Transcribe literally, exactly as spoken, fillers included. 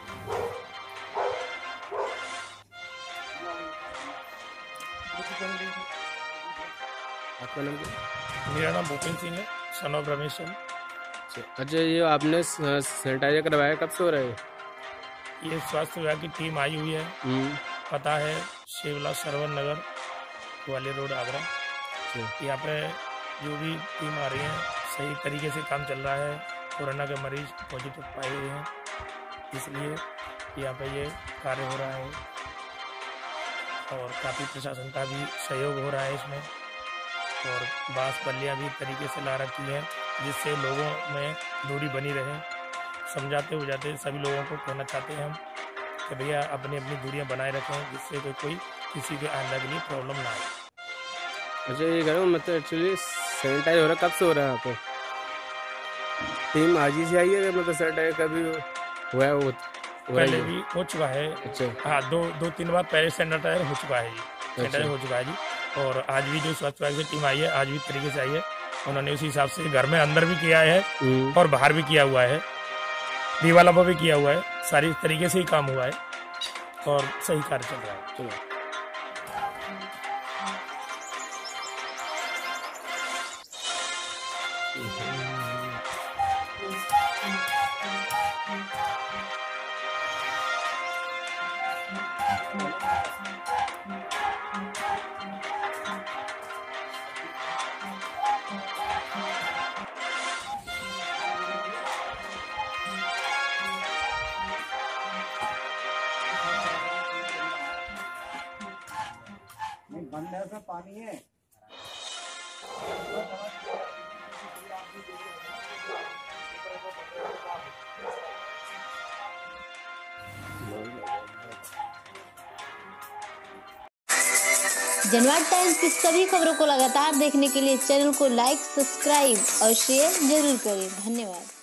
आपका नाम क्या? मेरा नाम भूपेंद्र सिंह है, सन ऑफ रमेश सिंह। अच्छा, ये आपने सैनिटाइजर करवाया, कब से हो रहा है? ये स्वास्थ्य विभाग की टीम आई हुई है। पता है शिवला सरवन नगर ग्वालियर रोड आगरा। यहाँ पे जो भी टीम आ रही है सही तरीके से काम चल रहा है। कोरोना के मरीज पॉजिटिव पाए हुए हैं, इसलिए यहाँ पे ये कार्य हो रहा है और काफ़ी प्रशासन का भी सहयोग हो रहा है इसमें। और बांस बल्लियाँ भी तरीके से ला रखी है जिससे लोगों में दूरी बनी रहे। समझाते बुझाते सभी लोगों को कहना चाहते हैं हम कि भैया अपनी अपनी दूरियां बनाए रखें, जिससे कोई कोई किसी के आने के लिए प्रॉब्लम ना आए। अच्छा, ये करो मतलब एक्चुअली सैनिटाइज हो रहा है, कब से हो रहा है यहाँ पे? टीम आज ही से आई है, मतलब सैनिटाइज कभी हुआ है? वो पहले भी हो चुका है। अच्छा, हाँ, दो दो तीन बार पहले सैनिटाइज हो चुका है जी। सैनिटाइज हो चुका है जी। और आज भी जो स्वास्थ्य विभाग की टीम आई है, आज भी तरीके से आई है। उन्होंने उसी हिसाब से घर में अंदर भी किया है और बाहर भी किया हुआ है, दीवालों पर भी किया हुआ है। सारी तरीके से ही काम हुआ है और सही कार्य चल रहा है। चलो। बंद है, पानी है। जनवाद टाइम्स की सभी खबरों को लगातार देखने के लिए चैनल को लाइक, सब्सक्राइब और शेयर जरूर करें। धन्यवाद।